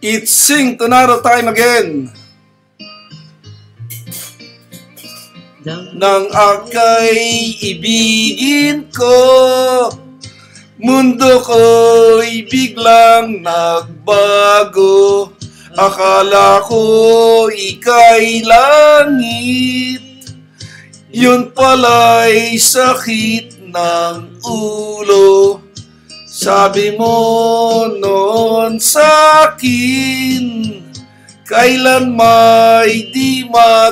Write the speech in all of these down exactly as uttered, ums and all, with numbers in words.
It's sing tomorrow time again. Nang aka'y ibigin ko, mundo ko'y biglang nagbago. Akala ko ika'y langit, yun pala'y sakit ng ulo. Sabi mo noon sa'kin, kailan may di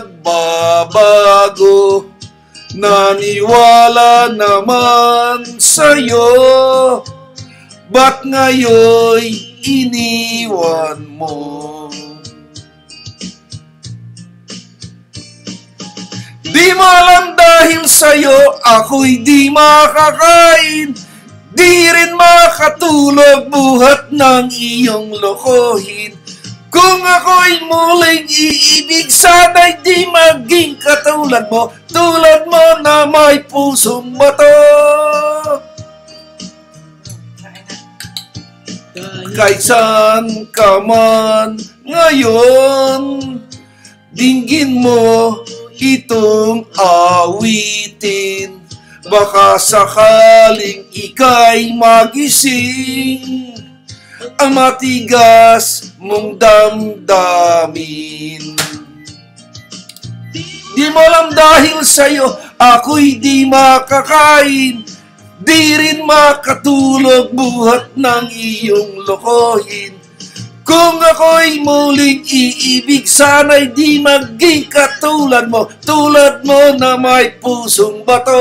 magbabago. Naniwala naman sa'yo, ba't ngayon'y iniwan mo? Di mo alam dahil sa'yo ako'y di makakain, di rin makatulog buhat ng iyong lokohin. Kung ako'y muling iibig, sana'y di maging katulad mo, tulad mo na may pusong bato. Kahit saan ka man ngayon, dinggin mo itong awitin. Baka sakaling ika'y magising, ang matigas mong damdamin. Di mo alam dahil sa'yo ako'y di makakain, di rin makatulog buhat ng iyong lokohin. Kung ako'y muling iibig, sana'y di maging katulad mo, tulad mo na may pusong bato.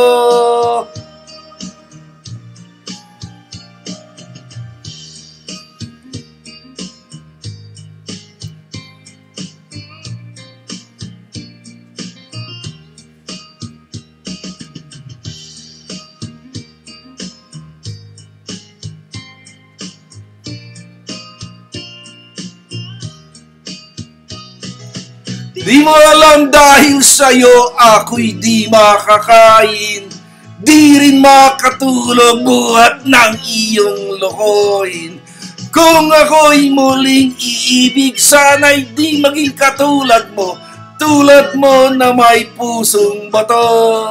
Di mo alam dahil sa'yo ako'y di makakain, di rin makatulog buhat ng iyong lokohin. Kung ako'y muling iibig, sana'y di maging katulad mo, tulad mo na may pusong bato.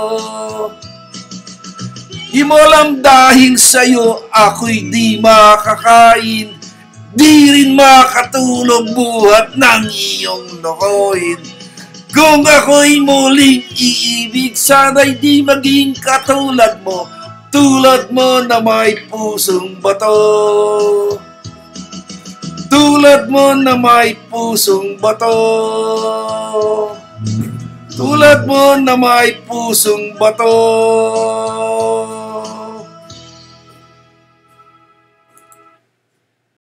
Di mo alam dahil sa'yo ako'y di makakain, di rin makatulog buhat ng iyong lokohin. Kung ako'y muling iibig, sana'y di maging katulad mo, tulad mo na may pusong bato. Tulad mo na may pusong bato. Tulad mo na may pusong bato.